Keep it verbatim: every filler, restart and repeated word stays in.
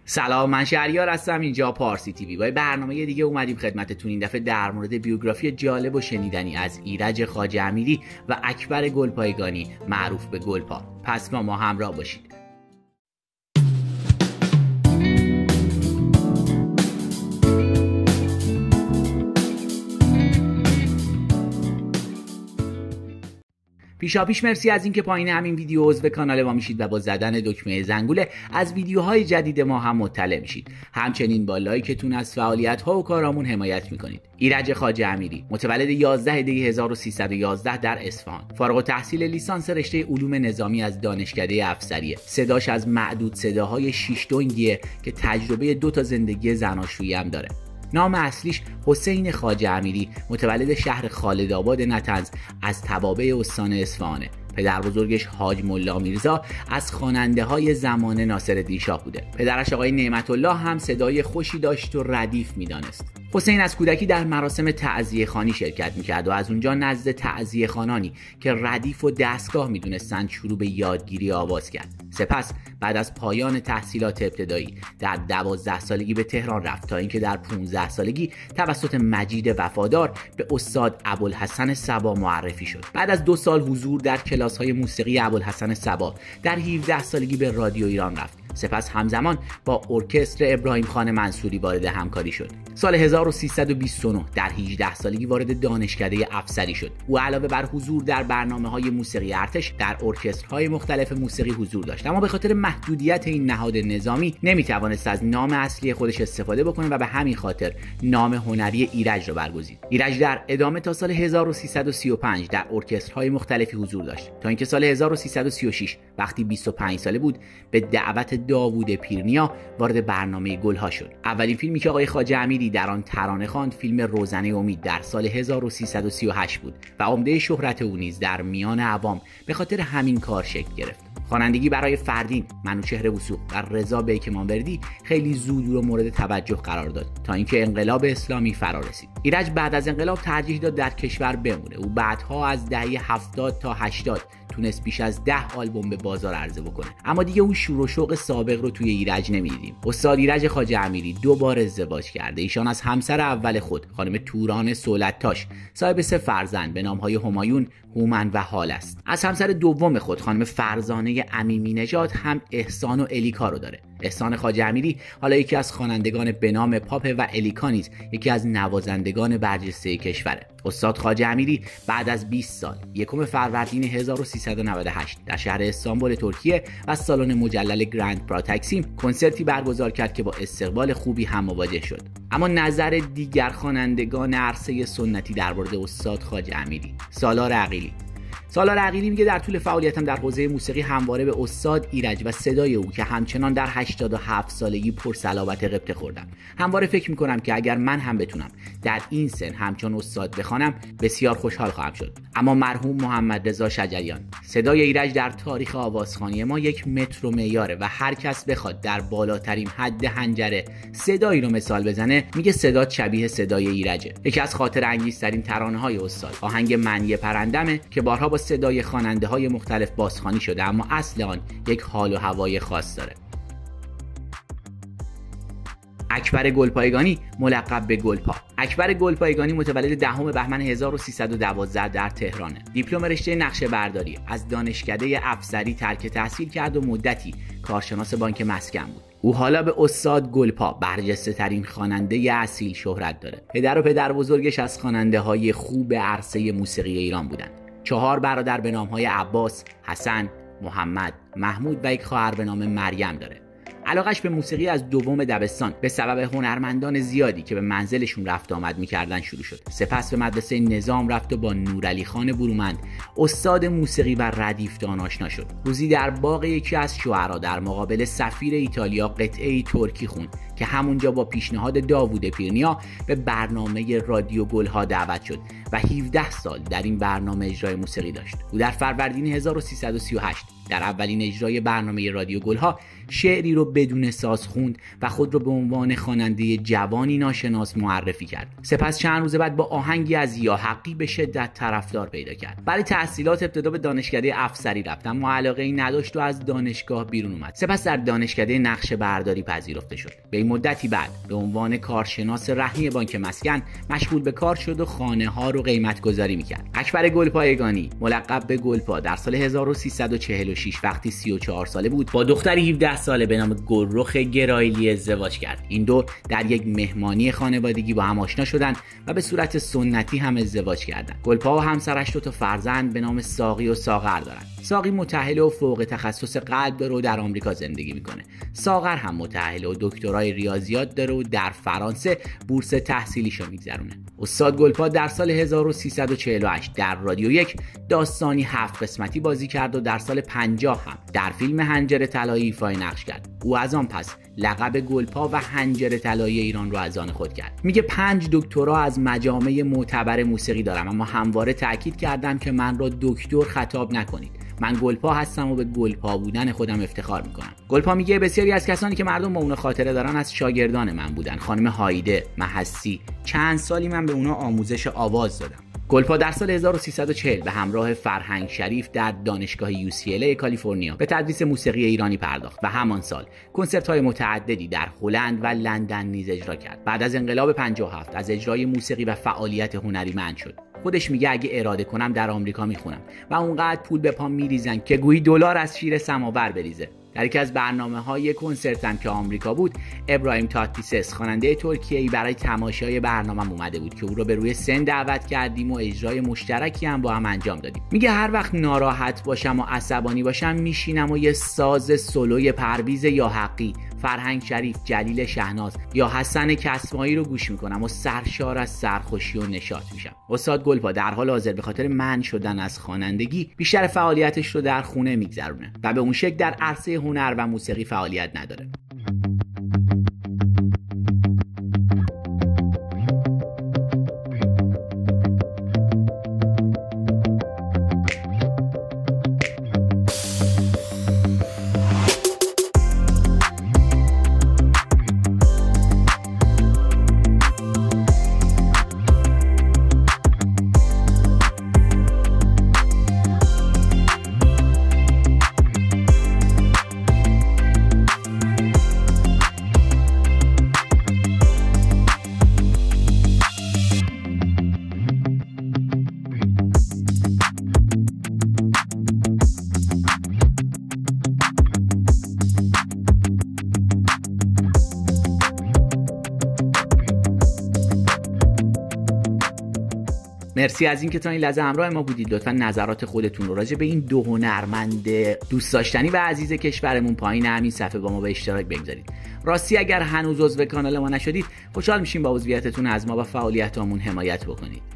سلام، من شهریار هستم. اینجا پارسی تیوی. با برنامه دیگه اومدیم خدمتتون. این دفعه در مورد بیوگرافی جالب و شنیدنی از ایرج خواجه امیری و اکبر گلپایگانی معروف به گلپا. پس ما ما همراه باشید. پیشاپیش مرسی از اینکه پایین همین ویدیو عضو کانال ما میشید و با زدن دکمه زنگوله از ویدیوهای جدید ما هم مطلع میشید. همچنین با لایکتون از فعالیت‌ها و کارامون حمایت میکنید. ایرج خواجه امیری متولد یازده دی هزار و سیصد و یازده در اصفهان، فارغ التحصیل لیسانس رشته علوم نظامی از دانشکده افسریه. صداش از معدود صداهای شیش دنگیه که تجربه دو تا زندگی زناشویی هم داره. نام اصلیش حسین خواجه امیری متولد شهر خالدآباد نطنز از توابع استان اصفهانه. پدر بزرگش حاج ملا میرزا از خواننده های زمان ناصرالدین شاه بوده. پدرش آقای نعمت الله هم صدای خوشی داشت و ردیف میدانست. حسین از کودکی در مراسم تعزیه خوانی شرکت میکرد و از اونجا نزد تعزیه خوانانی که ردیف و دستگاه میدونستند شروع به یادگیری آواز کرد. سپس بعد از پایان تحصیلات ابتدایی در دوازده سالگی به تهران رفت تا اینکه در پانزده سالگی توسط مجید وفادار به استاد ابوالحسن صبا معرفی شد. بعد از دو سال حضور در کلاس‌های موسیقی ابوالحسن صبا در هفده سالگی به رادیو ایران رفت. سپس همزمان با ارکستر ابراهیم خان منصوری وارد همکاری شد. سال هزار و سیصد و بیست و نه در هجده سالگی وارد دانشکده افسری شد. او علاوه بر حضور در برنامه‌های موسیقی ارتش در ارکسترهای مختلف موسیقی حضور داشت، اما به خاطر محدودیت این نهاد نظامی نمیتوانست از نام اصلی خودش استفاده بکنه و به همین خاطر نام هنری ایرج را برگزید. ایرج در ادامه تا سال هزار و سیصد و سی و پنج در ارکسترهای مختلفی حضور داشت تا اینکه سال هزار و سیصد و سی و شش وقتی بیست و پنج ساله بود به دعوت داوود پیرنیا وارد برنامه گلها شد. اولین فیلمی که آقای خواجه امیری در آن ترانه خواند فیلم روزنه امید در سال هزار و سیصد و سی و هشت بود و عمده شهرت او نیز در میان عوام به خاطر همین کار شکل گرفت. خوانندگی برای فردین، منوچهر وثوق و رضا بیکمانوردی خیلی زود و مورد توجه قرار داد تا اینکه انقلاب اسلامی فرا رسید. ایرج بعد از انقلاب ترجیح داد در کشور بمونه. او بعدها از دهه هفتاد تا هشتاد تونست بیش از ده آلبوم به بازار عرضه بکنه، اما دیگه اون شور و شوق سابق رو توی ایرج نمیدیدیم. استاد ایرج خواجه امیری دو بار ازدواج کرده. ایشان از همسر اول خود خانم توران سولتاش صاحب سه فرزند به نامهای همایون، هومن و هال است. از همسر دوم خود خانم فرزانه امیمی نژاد هم احسان و الیکا رو داره. احسان خواجه امیری حالا یکی از خوانندگان به نام پاپ و الیکا نیز یکی از نوازندگان برجسته کشوره. استاد خواجه امیری بعد از بیست سال یکم فروردین هزار و سیصد و نود و هشت در شهر استانبول ترکیه و سالن مجلل گرند پرا تکسیم کنسرتی برگزار کرد که با استقبال خوبی هم مواجه شد. اما نظر دیگر خوانندگان عرصه سنتی در مورد استاد خواجه امیری. سالار عقیلی سالار عقیلی میگه در طول فعالیتم در حوزه موسیقی همواره به استاد ایرج و صدای او که همچنان در هشتاد و هفت سالگی پر صلابت غبطه خوردم. همواره فکر میکنم که اگر من هم بتونم در این سن همچون استاد بخوانم بسیار خوشحال خواهم شد. اما مرحوم محمد رضا شجریان، صدای ایرج در تاریخ آوازخوانی ما یک متر و معیاره و هر کس بخواد در بالاترین حد حنجره صدایی رو مثال بزنه میگه صدا شبیه صدای ایرجه. یکی از خاطر انگیزترین ترانه های استاد آهنگ منی پرندمه که بارها با صدای خواننده های مختلف بازخوانی شده، اما اصل آن یک حال و هوای خاص داره. اکبر گلپایگانی ملقب به گلپا. اکبر گلپایگانی متولد دهم بهمن هزار و سیصد و دوازده در تهرانه. دیپلم رشته نقشه برداری از دانشکده افسری ترک تحصیل کرد و مدتی کارشناس بانک مسکن بود. او حالا به استاد گلپا، برجسته ترین خواننده اصیل، شهرت داره. پدر و پدر بزرگش از خواننده های خوب عرصه موسیقی ایران بودند. چهار برادر به نام های عباس، حسن، محمد، محمود و یک خواهر به نام مریم داره. علاقش به موسیقی از دوم دبستان به سبب هنرمندان زیادی که به منزلشون رفت آمد میکردن شروع شد. سپس به مدرسه نظام رفت و با نورعلی خان برومند استاد موسیقی و ردیفدان آشنا شد. روزی در باغ یکی از شعرا در مقابل سفیر ایتالیا قطعه‌ای ترکی خوند که همونجا با پیشنهاد داوود پیرنیا به برنامه رادیو گلها دعوت شد و هفده سال در این برنامه اجرای موسیقی داشت. او در فروردین هزار و سیصد و سی و هشت در اولین اجرای برنامه رادیو گلها شعری رو بدون ساز خوند و خود رو به عنوان خواننده جوانی ناشناس معرفی کرد. سپس چند روز بعد با آهنگی از یا حقی به شدت طرفدار پیدا کرد. برای تحصیلات ابتدا به دانشکده افسری رفت، اما علاقه‌ای نداشت و از دانشگاه بیرون اومد. سپس در دانشکده نقشه برداری پذیرفته شد. به این مدتی بعد به عنوان کارشناس رهنی بانک مسکن مشغول به کار شد و خانه ها رو قیمت گذاری میکرد. اکبر گلپایگانی ملقب به گلپا در سال هزار و سیصد و چهل و شش وقتی سی و چهار ساله بود با دختری هفده ساله به نام گلرخ گرایلی ازدواج کرد. این دو در یک مهمانی خانوادگی با هم آشنا شدند و به صورت سنتی هم ازدواج کردند. گلپا و همسرش دو تا فرزند به نام ساقی و ساغر دارند. ساقی متأهل و فوق تخصص قلب داره و در آمریکا زندگی میکنه. ساغر هم متأهل و دکترای ریاضیات داره و در فرانسه بورس تحصیلیشو میگذرونه. استاد گلپا در سال هزار و سیصد و چهل و هشت در رادیو یک داستانی هفت قسمتی بازی کرد و در سال پنجاه هم در فیلم حنجره طلایی ایفای نقش کرد. او از آن پس لقب گلپا و حنجره طلایی ایران رو از آن خود کرد. میگه پنج دکترا از مجامع معتبر موسیقی دارم، اما همواره تاکید کردم که من را دکتر خطاب نکنید. من گلپا هستم و به گلپا بودن خودم افتخار میکنم. گلپا میگه بسیاری از کسانی که مردم با اون خاطره دارن از شاگردان من بودن. خانم هایده، محسی، چند سالی من به اونا آموزش آواز دادم. گلپا در سال هزار و سیصد و چهل به همراه فرهنگ شریف در دانشگاه یو سی ال ای کالیفرنیا به تدریس موسیقی ایرانی پرداخت و همان سال کنسرت‌های متعددی در هلند و لندن نیز اجرا کرد. بعد از انقلاب پنجاه و هفت از اجرای موسیقی و فعالیت هنری منع شد. خودش میگه اگه اراده کنم در آمریکا میخونم و اونقدر پول به پام میریزن که گویی دلار از شیر سماور بریزه. در یکی از برنامه‌های کنسرتم که آمریکا بود، ابراهیم تاتلیسس خواننده ترکیه‌ای برای تماشای برنامه‌م اومده بود که او رو به روی سن دعوت کردیم و اجرای مشترکی هم با هم انجام دادیم. میگه هر وقت ناراحت باشم و عصبانی باشم میشینم و یه ساز سولوی پرویز یا حقی، فرهنگ شریف، جلیل شهناز یا حسن کسمایی رو گوش میکنم و سرشار از سرخوشی و نشاط میشم. استاد گلپا در حال حاضر به خاطر منع شدن از خوانندگی بیشتر فعالیتش رو در خونه میگذرونه و به اون شکل در عرصه هنر و موسیقی فعالیت نداره. مرسی از اینکه تا این لحظه همراه ما بودید. لطفا نظرات خودتون رو راجع به این دو هنرمند دوست داشتنی و عزیز کشورمون پایین همین صفحه با ما به اشتراک بگذارید. راستی اگر هنوز عضو کانال ما نشدید، خوشحال میشیم با عضویتتون از ما و فعالیتامون حمایت بکنید.